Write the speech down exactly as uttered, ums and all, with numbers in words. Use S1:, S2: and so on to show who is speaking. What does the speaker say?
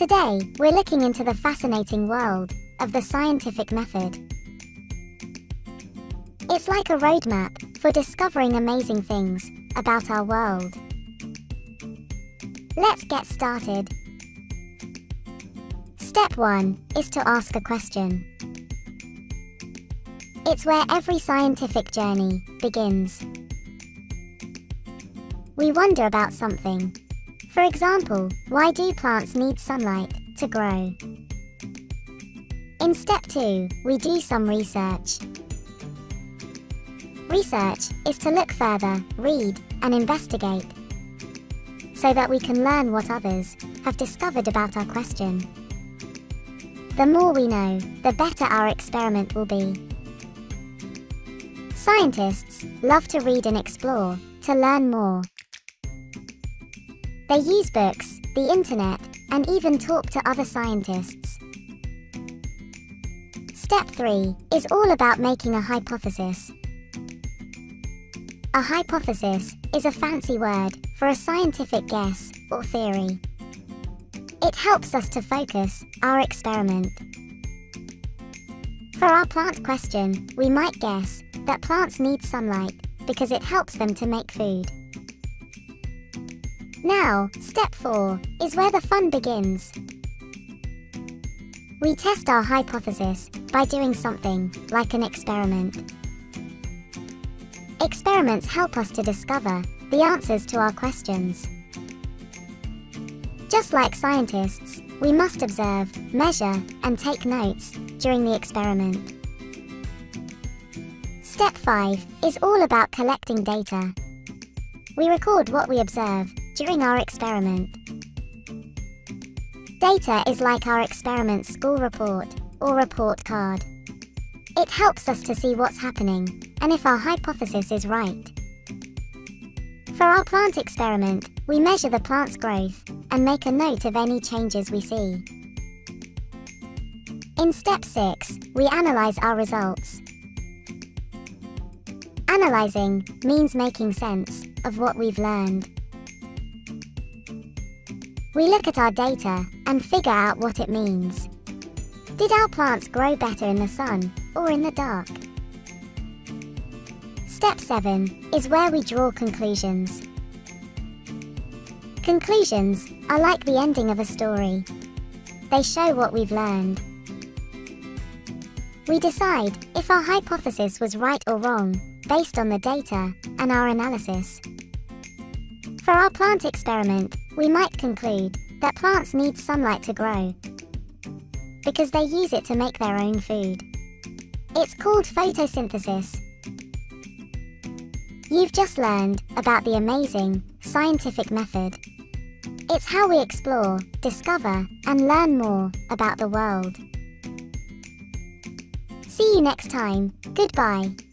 S1: Today, we're looking into the fascinating world of the scientific method. It's like a roadmap for discovering amazing things about our world. Let's get started. Step one is to ask a question. It's where every scientific journey begins. We wonder about something. For example, why do plants need sunlight to grow? In step two, we do some research. Research is to look further, read, and investigate, so that we can learn what others have discovered about our question. The more we know, the better our experiment will be. Scientists love to read and explore to learn more. They use books, the internet, and even talk to other scientists. Step three is all about making a hypothesis. A hypothesis is a fancy word for a scientific guess or theory. It helps us to focus our experiment. For our plant question, we might guess that plants need sunlight because it helps them to make food. Now, step four is where the fun begins. We test our hypothesis by doing something like an experiment. Experiments help us to discover the answers to our questions. Just like scientists, we must observe, measure, and take notes during the experiment. Step five is all about collecting data. We record what we observe during our experiment. Data is like our experiment school report or report card. It helps us to see what's happening and if our hypothesis is right. For our plant experiment, we measure the plant's growth and make a note of any changes we see. In step six, we analyze our results. Analyzing means making sense of what we've learned. We look at our data and figure out what it means. Did our plants grow better in the sun or in the dark? Step seven is where we draw conclusions. Conclusions are like the ending of a story. They show what we've learned. We decide if our hypothesis was right or wrong based on the data and our analysis. For our plant experiment, we might conclude that plants need sunlight to grow because they use it to make their own food. It's called photosynthesis. You've just learned about the amazing scientific method. It's how we explore, discover, and learn more about the world. See you next time. Goodbye.